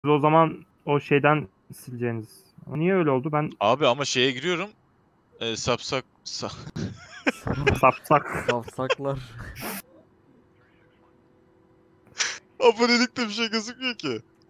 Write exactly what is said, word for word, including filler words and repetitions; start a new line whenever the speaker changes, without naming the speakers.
o zaman o şeyden sileceğiniz. Ama niye öyle oldu? Ben
Abi ama şeye giriyorum. E, sapsak... Sa
sapsak.
Safsaklar.
Abonelikte bir şey gözükmüyor ki.